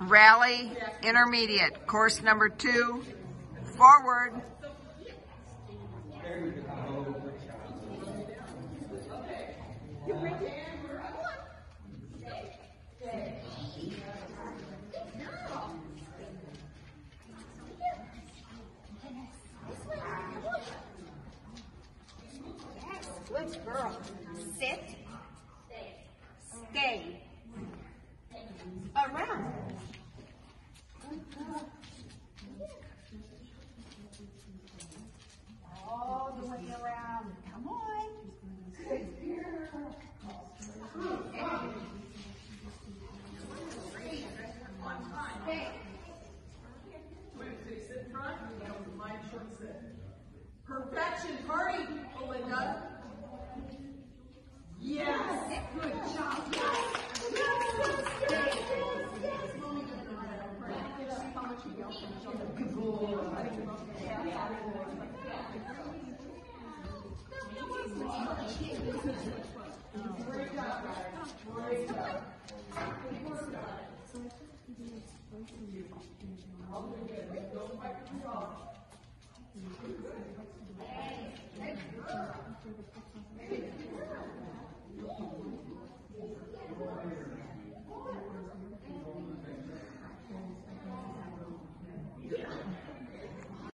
Rally Intermediate, course number 2, forward. Good girl. Sit. Stay. Around. All the way around. Come on. Good girl. Stay. Sit in front. Mind short sit. Perfection. Party, Belinda. Yes. Good job. Yes. Great job, guys. Great job. Don't fight yourself.